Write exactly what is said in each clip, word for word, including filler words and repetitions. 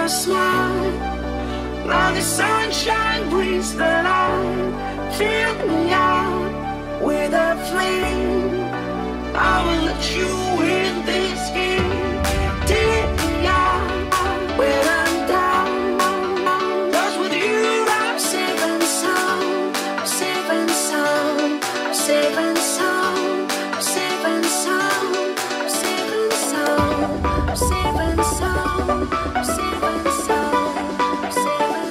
your smile. Now the sunshine brings the light. Fill me out with a flame. I will let you in this game. Take me out when I'm down. 'Cause with you I'm safe and sound. Safe and sound. Safe and sound. Safe and sound. Safe and sound. Safe and sound. Safe and sound. Safe and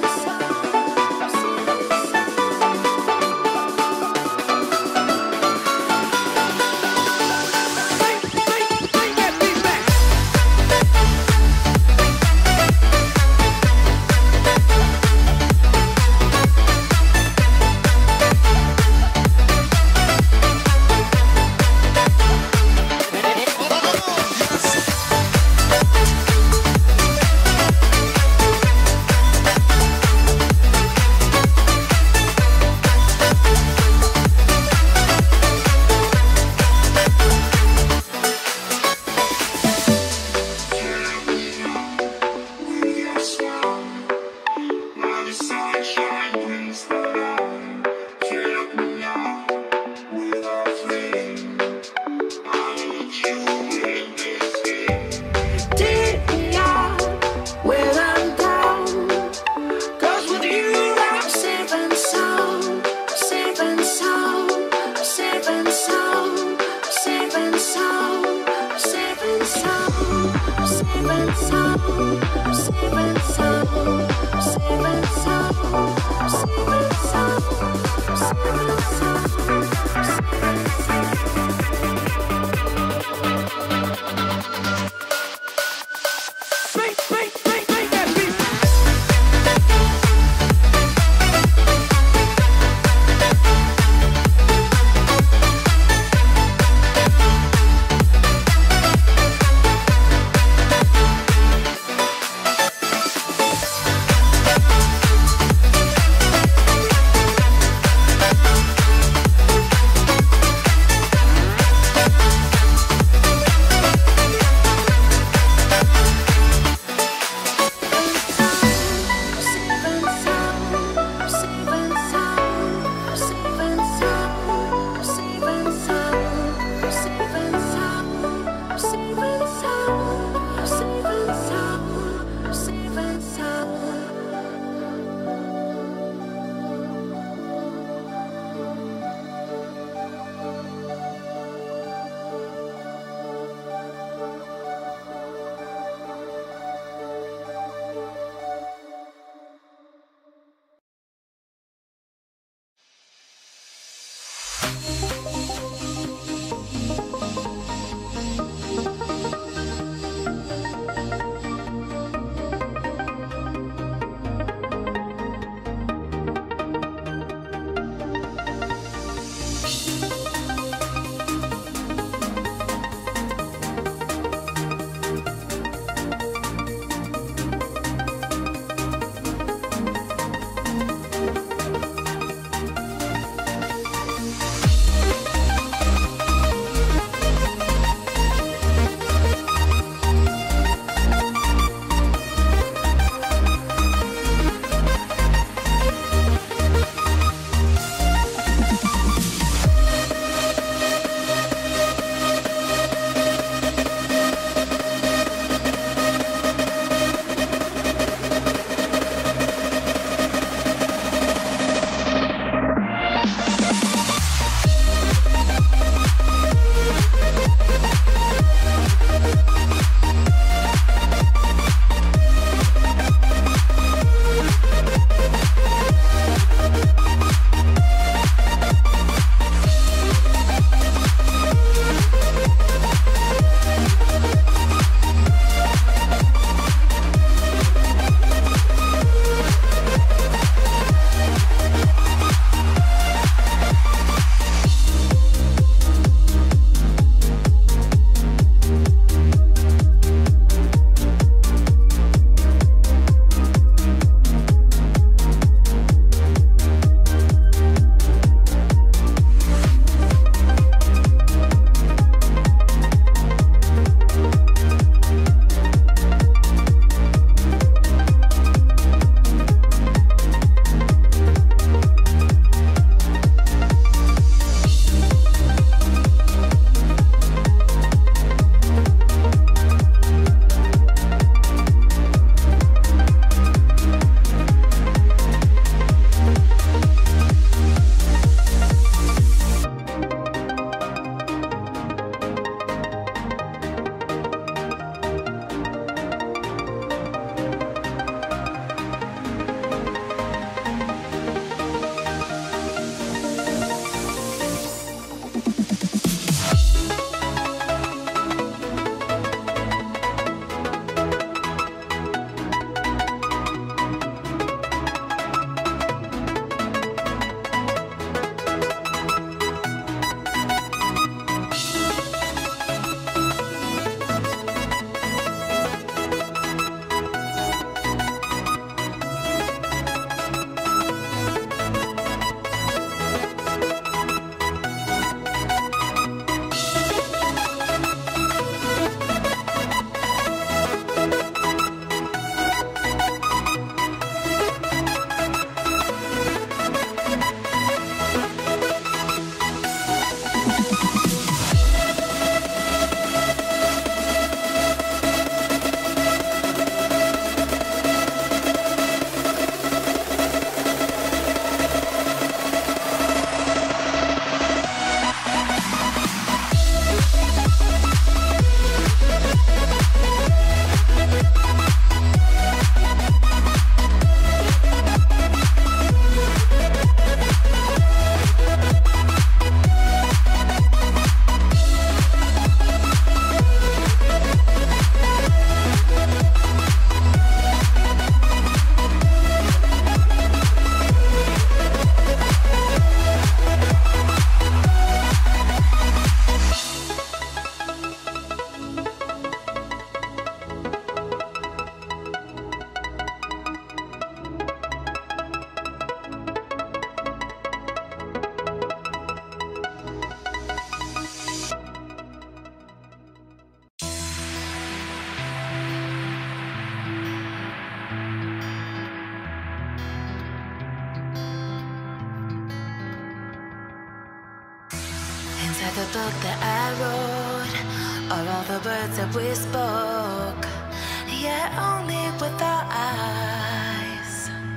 like the book that I wrote, or all the words that we spoke, yet only with our eyes.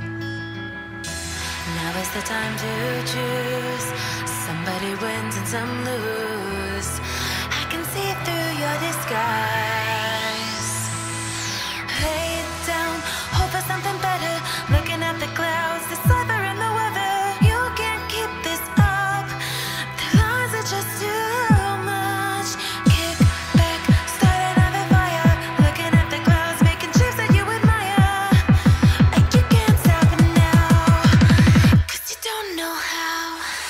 Now is the time to choose. Somebody wins and some lose. I can see through your disguise. Lay it down, hope for something better. Looking at the clouds, the sliver in the weather. You can't keep this up. The lies are just too much. Kick back, start another fire. Looking at the clouds, making shapes that you admire. And you can't stop it now, 'cause you don't know how.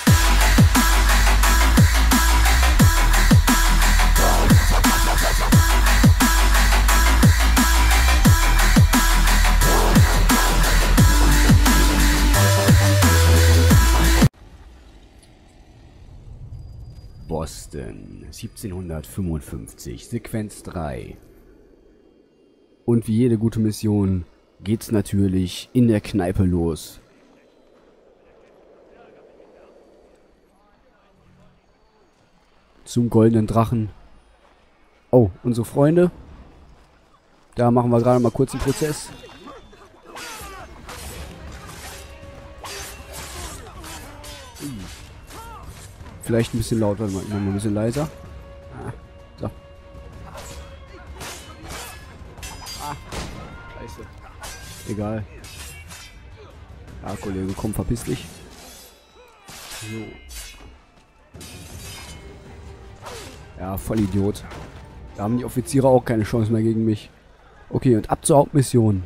Boston, siebzehnhundertfünfundfünfzig, Sequenz drei. Und wie jede gute Mission geht's natürlich in der Kneipe los. Zum goldenen Drachen. Oh, unsere Freunde. Da machen wir gerade mal kurz einen Prozess. Vielleicht ein bisschen lauter, mal ein bisschen leiser. Ah, so. Ah, scheiße. Egal. Ja, Kollege, komm, verpiss dich. So. Ja, voll Idiot. Da haben die Offiziere auch keine Chance mehr gegen mich. Okay, und ab zur Hauptmission.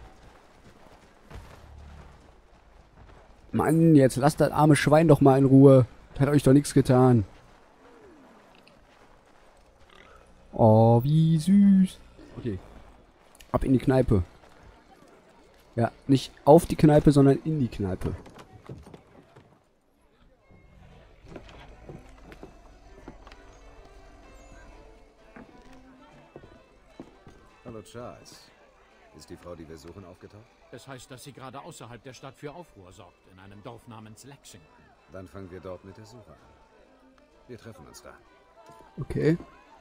Mann, jetzt lasst das arme Schwein doch mal in Ruhe. Hat euch doch nichts getan. Oh, wie süß. Okay. Ab in die Kneipe. Ja, nicht auf die Kneipe, sondern in die Kneipe. Hallo Charles. Ist die Frau, die wir suchen, aufgetaucht? Es heißt, dass sie gerade außerhalb der Stadt für Aufruhr sorgt, in einem Dorf namens Lexington. Dann fangen wir dort mit der Suche an. Wir treffen uns da. Okay.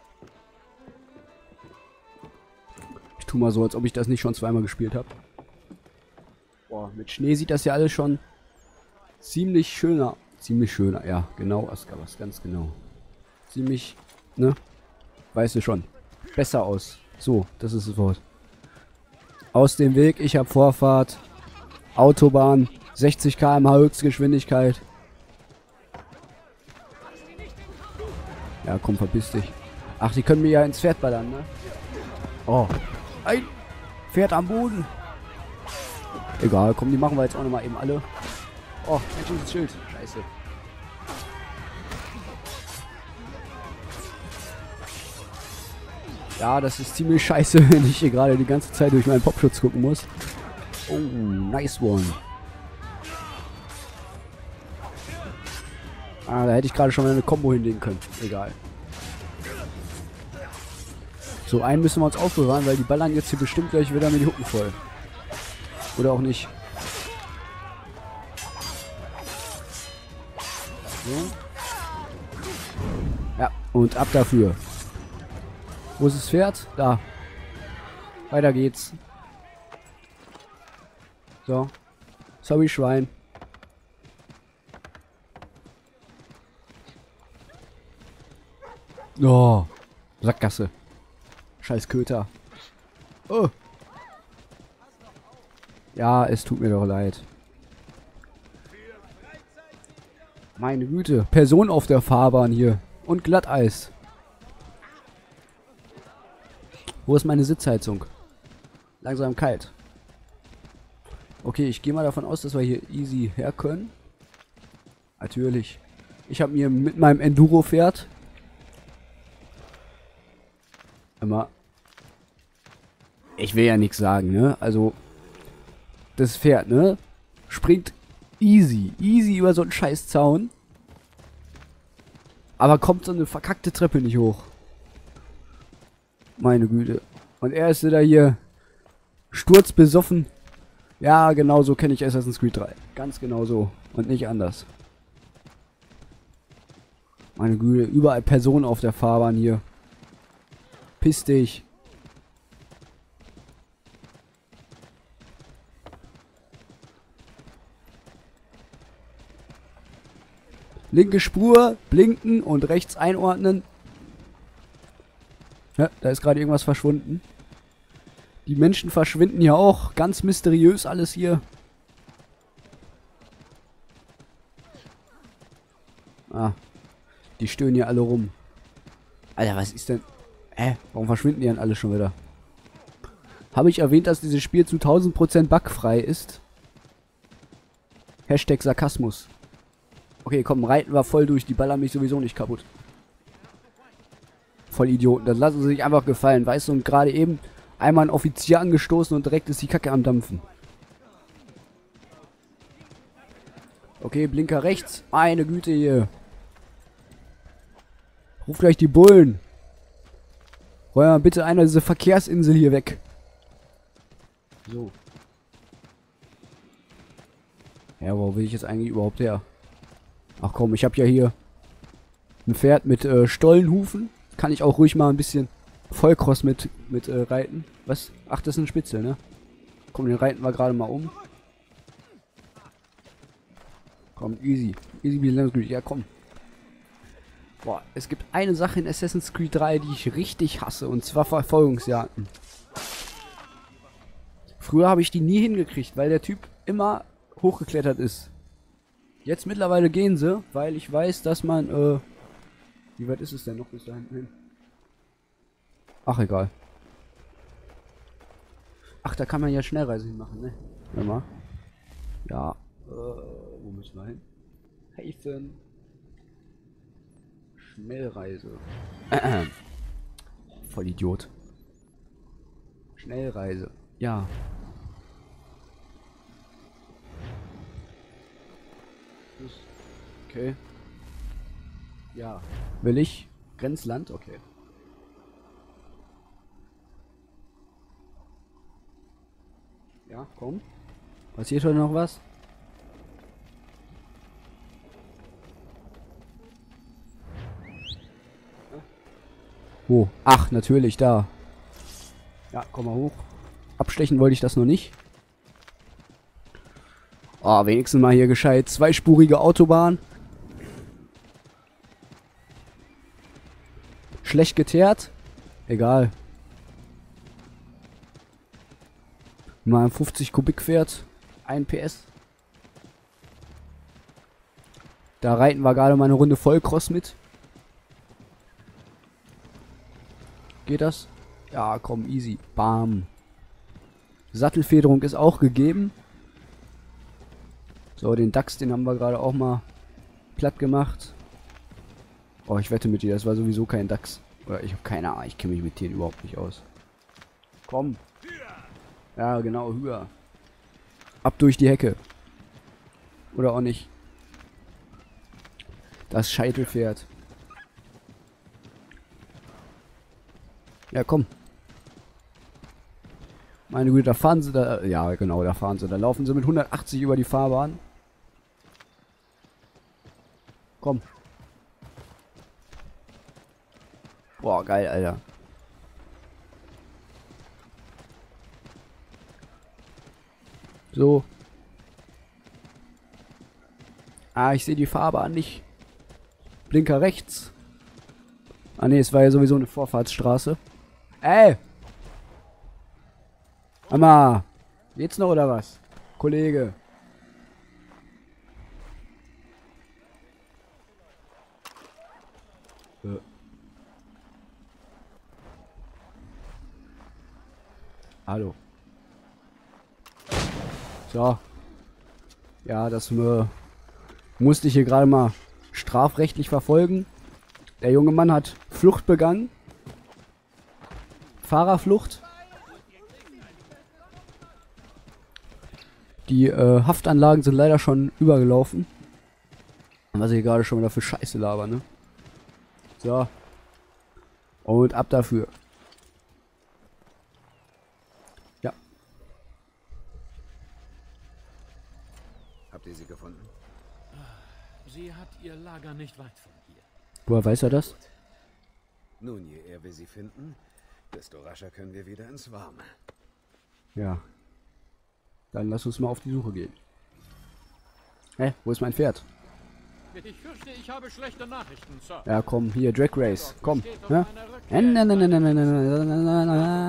Ich tu mal so, als ob ich das nicht schon zweimal gespielt habe. Boah, mit Schnee sieht das ja alles schon ziemlich schöner. Ziemlich schöner, ja, genau, Aska, was ganz genau. Ziemlich, ne? Weißt du schon. Besser aus. So, das ist das Wort. Aus dem Weg, ich habe Vorfahrt. Autobahn, sechzig Kilometer pro Stunde Höchstgeschwindigkeit. Ja, komm, verpiss dich. Ach, die können mir ja ins Pferd ballern, ne? Oh. Ein Pferd am Boden. Egal, komm, die machen wir jetzt auch nochmal eben alle. Oh, ein schönes Schild. Scheiße. Ja, das ist ziemlich scheiße, wenn ich hier gerade die ganze Zeit durch meinen Popschutz gucken muss. Oh, nice one. Ah, da hätte ich gerade schon mal eine Combo hinlegen können. Egal. So, einen müssen wir uns aufbewahren, weil die ballern jetzt hier bestimmt gleich wieder mit die Hucken voll. Oder auch nicht. So. Ja, und ab dafür. Wo ist das Pferd? Da. Weiter geht's. So. Sorry, Schwein. Oh. Sackgasse. Scheiß Köter. Oh. Ja, es tut mir doch leid. Meine Güte. Person auf der Fahrbahn hier. Und Glatteis. Wo ist meine Sitzheizung? Langsam kalt. Okay, ich gehe mal davon aus, dass wir hier easy her können. Natürlich. Ich habe mir mit meinem Enduro-Pferd immer... Ich will ja nichts sagen, ne? Also, das Pferd, ne? Springt easy, easy über so einen scheiß Zaun. Aber kommt so eine verkackte Treppe nicht hoch. Meine Güte. Und er ist wieder hier sturzbesoffen. Ja, genau so kenne ich Assassin's Creed drei. Ganz genau so. Und nicht anders. Meine Güte, überall Personen auf der Fahrbahn hier. Piss dich. Linke Spur, blinken und rechts einordnen. Ja, da ist gerade irgendwas verschwunden. Die Menschen verschwinden ja auch. Ganz mysteriös alles hier. Ah. Die stöhnen hier alle rum. Alter, was ist denn... Hä? Warum verschwinden die denn alle schon wieder? Habe ich erwähnt, dass dieses Spiel zu tausend Prozent bugfrei ist? Hashtag Sarkasmus. Okay, komm, reiten wir voll durch. Die ballern mich sowieso nicht kaputt. Voll Idioten. Das lassen sie sich einfach gefallen. Weißt du, und gerade eben einmal ein Offizier angestoßen und direkt ist die Kacke am Dampfen. Okay, Blinker rechts. Meine Güte hier. Ruf gleich die Bullen. Räum mal bitte einer diese Verkehrsinsel hier weg. So. Ja, wo will ich jetzt eigentlich überhaupt her? Ach komm, ich habe ja hier ein Pferd mit äh, Stollenhufen. Kann ich auch ruhig mal ein bisschen Vollcross mit, mit äh, reiten. Was? Ach, das ist ein Spitzel, ne? Komm, den reiten wir gerade mal um. Komm, easy. Easy wie Lemon. Ja, komm. Boah, es gibt eine Sache in Assassin's Creed drei, die ich richtig hasse. Und zwar Verfolgungsjagden. Früher habe ich die nie hingekriegt, weil der Typ immer hochgeklettert ist. Jetzt mittlerweile gehen sie, weil ich weiß, dass man, äh... Wie weit ist es denn noch bis da hinten hin? Ach, egal. Ach, da kann man ja Schnellreise hinmachen, ne? Warte mal. Ja, äh, wo müssen wir hin? Häfen. Schnellreise. Äh, voll Idiot. Schnellreise. Ja. Okay. Ja. Will ich? Grenzland? Okay. Ja, komm. Passiert heute noch was? Wo? Ach, natürlich, da. Ja, komm mal hoch. Abstechen wollte ich das noch nicht. Oh, wenigstens mal hier gescheit. Zweispurige Autobahn. Schlecht geteert. Egal. Mal ein fünfzig Kubik Pferd. ein P S. Da reiten wir gerade mal eine Runde Vollcross mit. Geht das? Ja, komm, easy. Bam. Sattelfederung ist auch gegeben. So, den Dachs, den haben wir gerade auch mal platt gemacht. Oh, ich wette mit dir, das war sowieso kein Dachs. Oder ich habe keine Ahnung, ich kenne mich mit Tieren überhaupt nicht aus. Komm. Ja, genau, höher. Ab durch die Hecke. Oder auch nicht. Das Scheitelpferd. Ja, komm. Meine Güte, da fahren sie da. Ja, genau, da fahren sie. Da laufen sie mit hundertachtzig über die Fahrbahn. Komm. Boah, geil, Alter. So. Ah, ich sehe die Fahrbahn nicht. Blinker rechts. Ah, ne, es war ja sowieso eine Vorfahrtsstraße. Ey! Mama! Geht's noch oder was? Kollege. Äh. Hallo. So. Ja, das äh, musste ich hier gerade mal strafrechtlich verfolgen. Der junge Mann hat Flucht begangen. Fahrerflucht. Die äh, Haftanlagen sind leider schon übergelaufen. Was ich gerade schon wieder für Scheiße laber, ne? So. Und ab dafür. Ja. Habt ihr sie gefunden? Sie hat ihr Lager nicht weit von hier. Woher weiß er das? Nun, je eher wir sie finden, desto rascher können wir wieder ins Warme. Ja. Dann lass uns mal auf die Suche gehen. Hä? Wo ist mein Pferd? Ich fürchte, ich habe schlechte Nachrichten, Sir. Ja, komm, hier, Drag Race. Komm. Hä? Nein, nein, nein, nein, nein, nein, nein, nein, nein,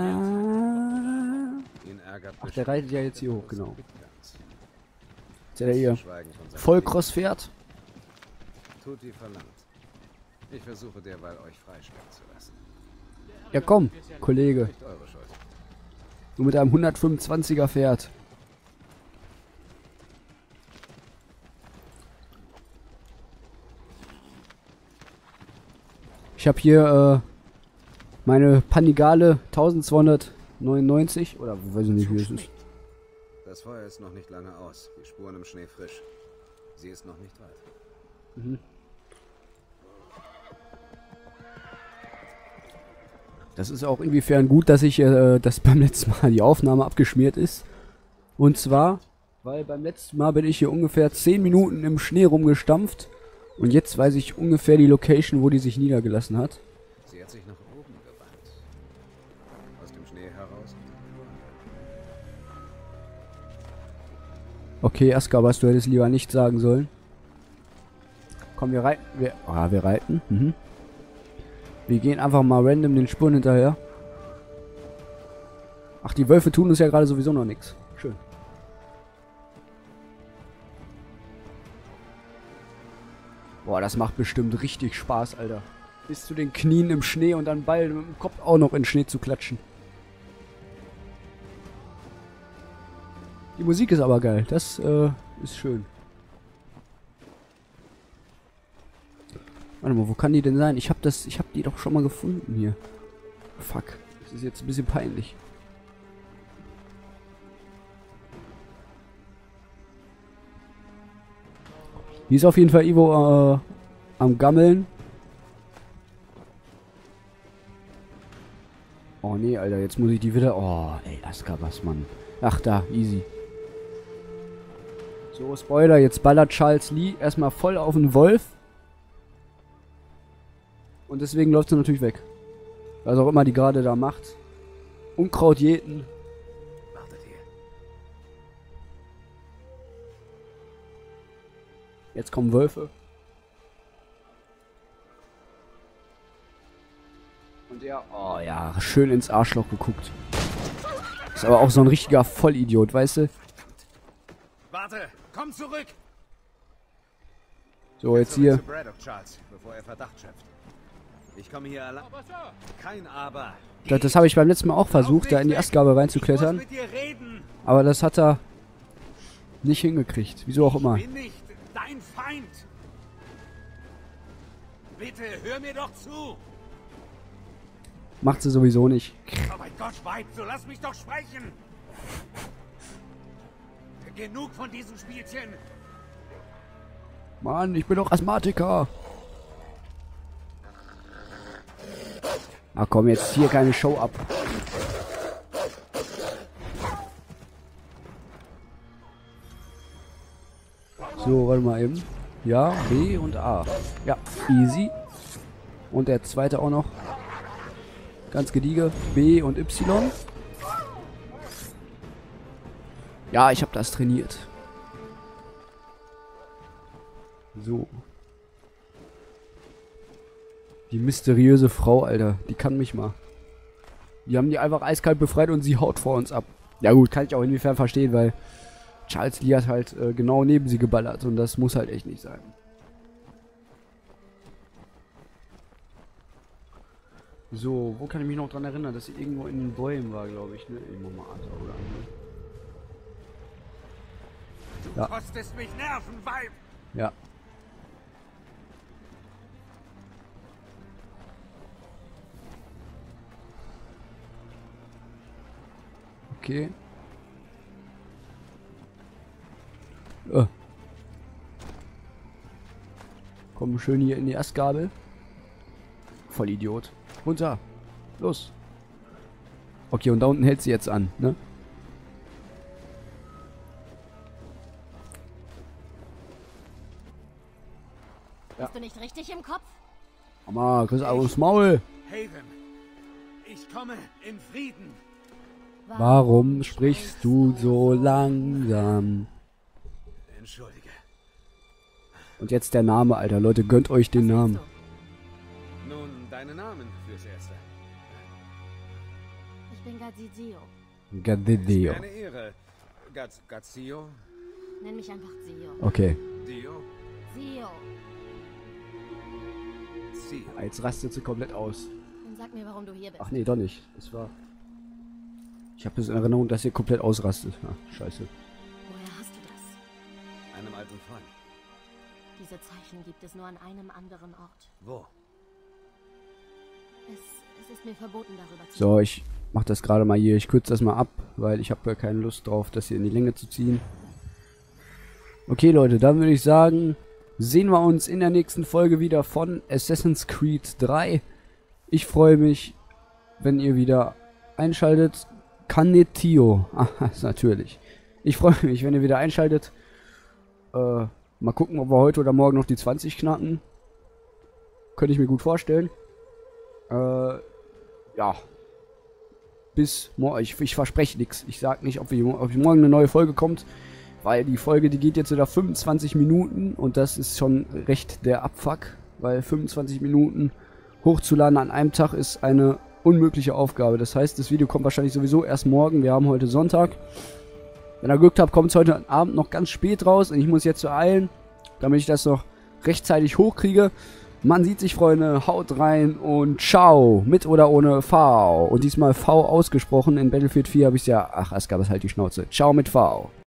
nein. Ihn ärgert Ach, der reitet ja jetzt hier hoch, genau. Ganz. Ist ja der hier Schweigen von seinem Vollcross-Pferd. Tut wie verlangt. Ich versuche derweil euch freistellen zu lassen. Ja, komm, Kollege. Nicht eure Schuld. Du mit einem hundertfünfundzwanziger Pferd. Ich habe hier äh, meine Panigale eintausendzweihundertneunundneunzig. Oder weiß ich nicht, wie es ist. Das Feuer ist noch nicht lange aus. Die Spuren im Schnee frisch. Sie ist noch nicht weit. Mhm. Das ist auch inwiefern gut, dass ich, äh, dass beim letzten Mal die Aufnahme abgeschmiert ist. Und zwar, weil beim letzten Mal bin ich hier ungefähr zehn Minuten im Schnee rumgestampft. Und jetzt weiß ich ungefähr die Location, wo die sich niedergelassen hat. Sie hat sich nach oben gewandt. Aus dem Schnee heraus. Okay, Askabas, du hättest lieber nicht sagen sollen. Komm, wir reiten. Wir, ah, wir reiten. Mhm. Wir gehen einfach mal random den Spuren hinterher. Ach, die Wölfe tun uns ja gerade sowieso noch nichts. Schön. Boah, das macht bestimmt richtig Spaß, Alter. Bis zu den Knien im Schnee und dann Ball mit dem Kopf auch noch in den Schnee zu klatschen. Die Musik ist aber geil. Das äh, ist schön. Warte mal, wo kann die denn sein? Ich hab das, ich hab die doch schon mal gefunden hier. Fuck. Das ist jetzt ein bisschen peinlich. Die ist auf jeden Fall Ivo äh, am Gammeln. Oh nee, Alter, jetzt muss ich die wieder... Oh, ey, Askabas, Mann. Ach, da, easy. So, Spoiler, jetzt ballert Charles Lee erstmal voll auf den Wolf. Und deswegen läuft sie natürlich weg. Was auch immer die gerade da macht. Unkraut jäten. Wartet hier. Jetzt kommen Wölfe. Und er, oh ja, schön ins Arschloch geguckt. Ist aber auch so ein richtiger Vollidiot, weißt du? Warte, komm zurück! So, jetzt hier. Zu Braddock, Charles, bevor er Verdacht schöpft. Ich komme hier allein. Aber Sir, Kein Aber. Das, das habe ich beim letzten Mal auch versucht, da in die Astgabel reinzuklettern. Ich muss mit dir reden. Aber das hat er nicht hingekriegt. Wieso auch immer. Ich bin nicht dein Feind. Bitte, hör mir doch zu. Macht sie sowieso nicht. Oh mein Gott, Weib, so lass mich doch sprechen. Genug von diesen Spielchen. Mann, ich bin doch Asthmatiker. Ach komm, jetzt hier keine Show ab. So, warte mal eben. Ja, B und A. Ja, easy. Und der zweite auch noch. Ganz gediege. B und Y. Ja, ich habe das trainiert. So. Die mysteriöse Frau, Alter. Die kann mich mal. Die haben die einfach eiskalt befreit und sie haut vor uns ab. Ja gut, kann ich auch inwiefern verstehen, weil Charles Lee hat halt äh, genau neben sie geballert und das muss halt echt nicht sein. So, wo kann ich mich noch dran erinnern, dass sie irgendwo in den Bäumen war, glaube ich, ne? Irgendwo mal Arthur oder Du Ja. kostest mich Nerven, Weib. Ja. Okay. Äh. Komm schön hier in die Astgabel. Voll Idiot. Runter. Los. Okay, und da unten hält sie jetzt an, ne? Bist du nicht richtig im Kopf? Mama, kriegst aufs Maul. Haven, ich komme in Frieden. Warum sprichst du so langsam? Entschuldige. Und jetzt der Name, Alter. Leute, gönnt euch den Namen. Nun, deine Namen fürs Erste. Ich bin Gazizio. Gadideo. Eine Ehre. Gaz Gazio? Nenn mich einfach Zio. Okay. Dio? Zio. Zio. Jetzt rastet sie komplett aus. Und sag mir, warum du hier bist. Ach nee, doch nicht. Das war... Ich habe das in Erinnerung, dass ihr komplett ausrastet. Ja, scheiße. Woher hast du das? Einem alten Freund. Diese Zeichen gibt es nur an einem anderen Ort. Wo? Es, es ist mir verboten, darüber zu So, ich mach das gerade mal hier. Ich kürze das mal ab, weil ich habe ja keine Lust drauf, das hier in die Länge zu ziehen. Okay, Leute, dann würde ich sagen, sehen wir uns in der nächsten Folge wieder von Assassin's Creed drei. Ich freue mich, wenn ihr wieder einschaltet. Canetio. Ah, natürlich. Ich freue mich, wenn ihr wieder einschaltet. Äh, mal gucken, ob wir heute oder morgen noch die zwanzig knacken. Könnte ich mir gut vorstellen. Äh, ja. Bis morgen. Ich, ich verspreche nichts. Ich sag nicht, ob, wir, ob morgen eine neue Folge kommt. Weil die Folge, die geht jetzt wieder fünfundzwanzig Minuten. Und das ist schon recht der Abfuck. Weil fünfundzwanzig Minuten hochzuladen an einem Tag ist eine unmögliche Aufgabe. Das heißt, das Video kommt wahrscheinlich sowieso erst morgen. Wir haben heute Sonntag. Wenn ihr Glück habt, kommt es heute Abend noch ganz spät raus. Und ich muss jetzt so eilen, damit ich das noch rechtzeitig hochkriege. Man sieht sich, Freunde. Haut rein und ciao. Mit oder ohne V. Und diesmal V ausgesprochen. In Battlefield vier habe ich es ja... Ach, Aska, was halt die Schnauze. Ciao mit V.